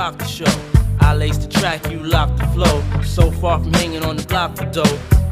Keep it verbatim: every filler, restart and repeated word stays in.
rock the show. I lace the track, you lock the flow. So far from hanging on the block for dough.